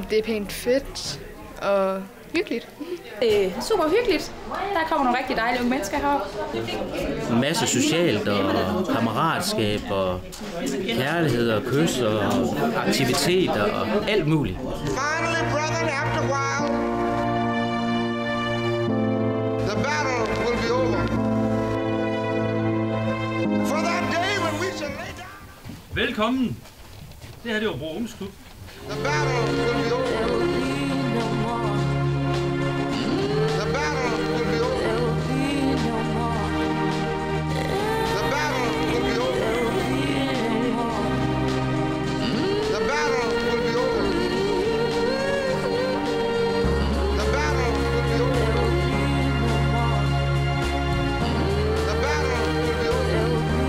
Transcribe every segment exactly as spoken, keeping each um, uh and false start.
Det er pænt fedt og hyggeligt. Det er super hyggeligt. Der kommer nogle rigtig dejlige unge mennesker heroppe. En masse socialt og kammeratskab og kærlighed og kys og aktiviteter og alt muligt. Finally, brethren, after a while, the battle will be over. For that day when we shall lay down. Velkommen. Det her det er jo Bro Ungdomsklub. The battle will be over. The battle will be over. The battle will be over. The battle will be over. The battle will be over. The battle will be over.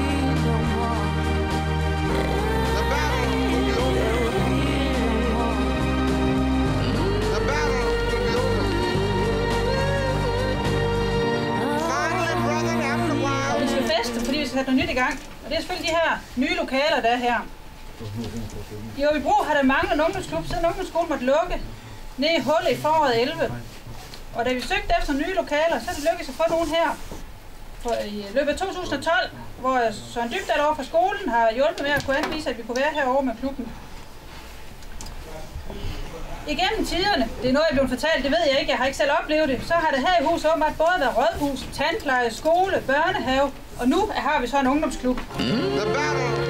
The battle will be over. The battle will be over. Finally, brethren, after a while. Vi skal feste, fordi vi skal sætte noget nyt i gang. Og det er selvfølgelig de her nye lokaler, der er her. I Aabybro har der manglet en ungdomsklub, siden ungdomsskolen måtte lukke ned i hullet i foråret elleve. Og da vi søgte efter nye lokaler, så er det lykkedes at få nogen her. For i løbet af to tusind og tolv, hvor Søren Dybdahl over fra skolen har hjulpet med at kunne anvise, at vi kunne være herovre med klubben. Igennem tiderne, det er noget, jeg er blevet fortalt, det ved jeg ikke, jeg har ikke selv oplevet det, så har det her i huset åbenbart både været rådhus, tandpleje, skole, børnehave, og nu har vi så en ungdomsklub. The battle